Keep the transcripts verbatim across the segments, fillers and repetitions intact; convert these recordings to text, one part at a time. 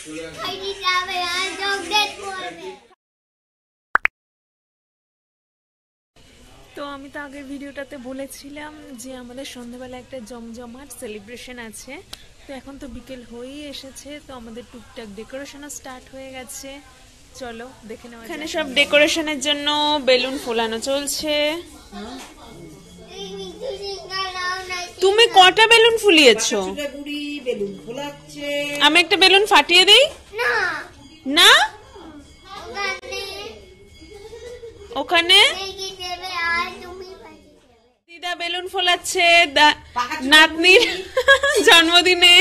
তো আমি তো আগের ভিডিওটাতে বলেছিলাম যে আমাদের সন্ধ্যাবেলা একটা জমজমাট সেলিব্রেশন আছে। তো এখন তো বিকেল হয়েই এসেছে, তো আমাদের টুকটাক ডেকোরেশনও স্টার্ট হয়ে গেছে। চলো দেখে নেওয়া। এখানে সব ডেকোরেশনের জন্য বেলুন ফোলানো চলছে। তুমি কটা বেলুন ফুলিয়েছো? আমি একটা বেলুন ফাটিয়ে দিই না? ওখানে দিদা বেলুন ফোলাচ্ছে নাতনির জন্মদিনে।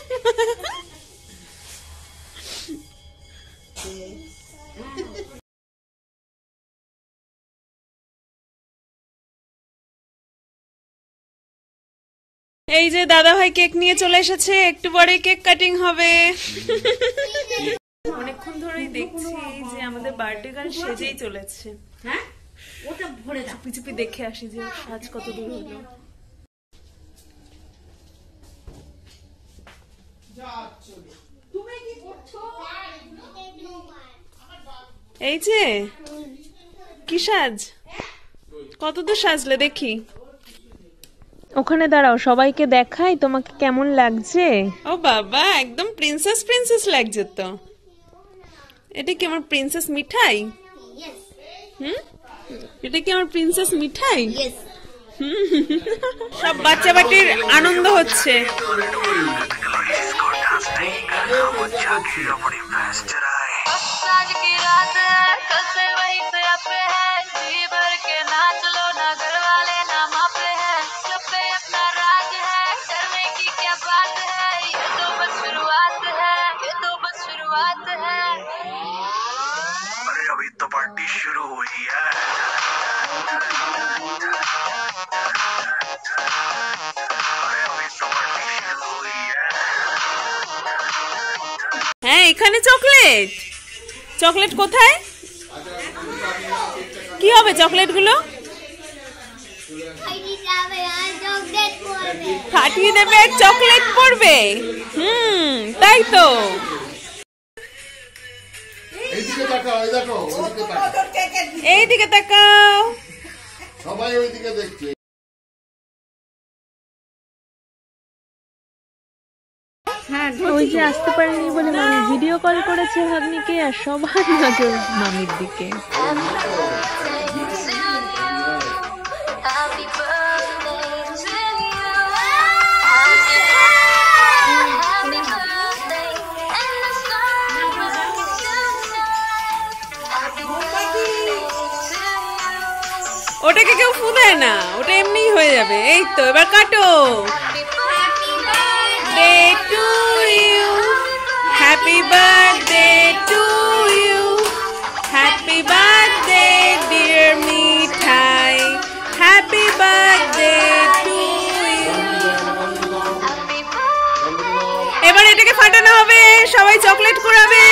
এই যে দাদা ভাই কেক নিয়ে চলে এসেছে, একটু পরে কেক কাটিং হবে। অনেকক্ষণ ধরেই দেখছি যে আমাদের বার্থডে গার্ল সেজেই চলেছে। হ্যাঁ, ওটা ভরে দাও, চুপি চুপি দেখে আসি যে ওর সাজ কত দূর হলো। এই যে কি সাজ, কত দূর সাজলে দেখি। ওখানে দাঁড়াও, সবাইকে দেখাই তোমাকে কেমন লাগছে। ও বাবা, একদম প্রিন্সেস প্রিন্সেস লাগছে তো। এটা কি আমার প্রিন্সেস মিঠাই? হুম, এটা কি আমার প্রিন্সেস মিঠাই? সব বাচ্চা বাটির আনন্দ হচ্ছে। अभी तो पार्टी शुरू हुई है। अभी तो पार्टी शुरू हुई है। হ্যাঁ, এখানে চকলেট। চকলেট কোথায়? কি হবে চকলেট গুলো? ফাটিয়ে দেবে আর চকলেট পড়বে। হুম, তাই তো। এইদিকে তাকাও, এই দেখো, ওইদিকে তাকাও। এইদিকে তাকাও। সবাই ওইদিকে দেখছে। হ্যাঁ, ওই যে আসতে পারেনি বলে মামি ভিডিও কল করেছে ভাগ্নিকে, আর সবার নজর মামির দিকে। ওটাকে কেউ ফু দেয় না, ওটা এমনিই হয়ে যাবে। এই তো, এবার কাটো। Day to you, happy birthday to you, happy birthday dear Mithai, happy birthday to you. এবার এটাকে ফাটানো হবে, সবাই চকলেট কুড়াবে।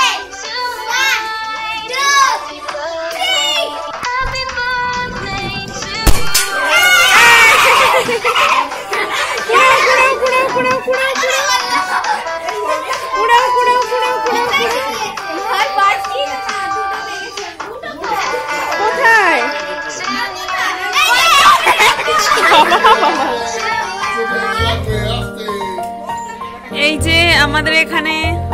কোথায়? এই যে আমাদের এখানে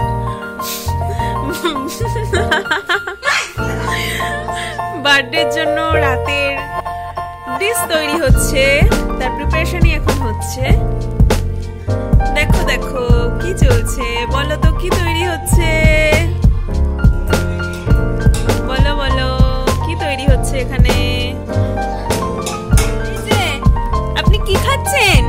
বার্থডের জন্য রাতের ডিশ তৈরি হচ্ছে, তার প্রিপারেশনই এখন হচ্ছে। দেখো দেখো কি চলছে, বলো তো কি তৈরি হচ্ছে, বলো বলো কি তৈরি হচ্ছে এখানে। আপনি কি খাচ্ছেন?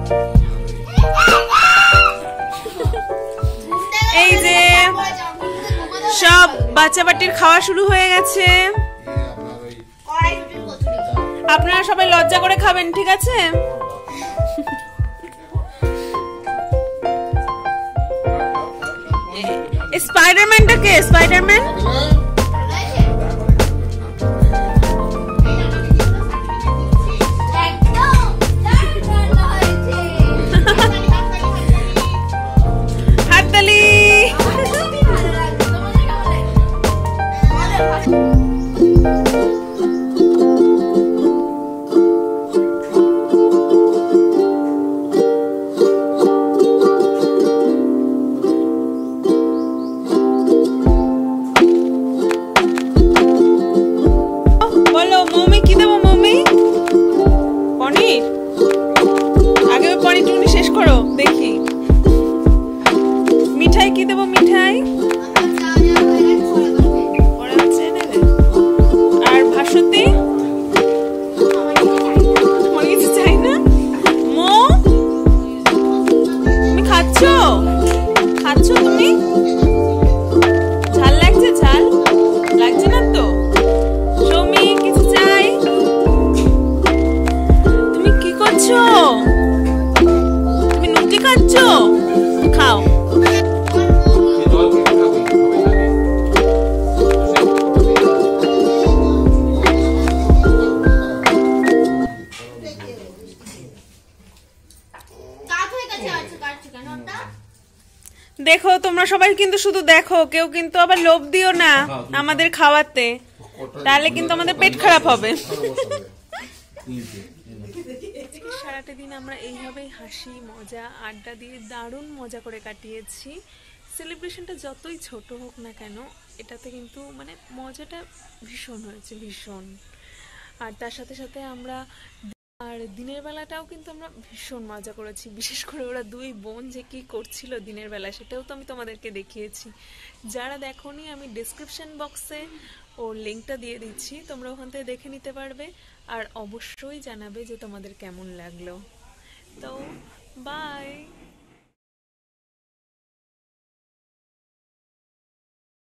এই যে সব বাচ্চা বাটির খাওয়া শুরু হয়ে গেছে। আপনারা সবাই লজ্জা করে খাবেন, ঠিক আছে? স্পাইডারম্যানটা কে? স্পাইডারম্যান হাততালি। দেবো মিঠাই? ওরা হচ্ছে নেবে। আর ভাসতি তোমার কিছু চাই না? মো তুমি খাচ্ছ খাচ্ছ তুমি? ঝাল লাগছে? ঝাল লাগছে না তো? সৌমি কিছু চাই? তুমি কি করছো? তুমি নুটি খাচ্ছ? খাও। দেখো তোমরা সবাই কিন্তু শুধু দেখো, কেউ কিন্তু আবার লোভ দিও না আমাদের খাওয়াতে, তাহলে কিন্তু আমাদের পেট খারাপ হবে। সারাটা দিন আমরা এইভাবেই হাসি মজা আড্ডা দিয়ে দারুণ মজা করে কাটিয়েছি। সেলিব্রেশনটা যতই ছোট হোক না কেন, এটাতে কিন্তু মানে মজাটা ভীষণ হয়েছে, ভীষণ। আর তার সাথে সাথে আমরা আর দিনের বেলাটাও কিন্তু আমরা ভীষণ মজা করেছি। বিশেষ করে ওরা দুই বোন যে কি করছিল দিনের বেলা, সেটাও তো আমি তোমাদেরকে দেখিয়েছি। যারা দেখোনি আমি ডেসক্রিপশন বক্সে ওর লিঙ্কটা দিয়ে দিচ্ছি, তোমরা ওখান থেকে দেখে নিতে পারবে। আর অবশ্যই জানাবে যে তোমাদের কেমন লাগলো। তো বাই।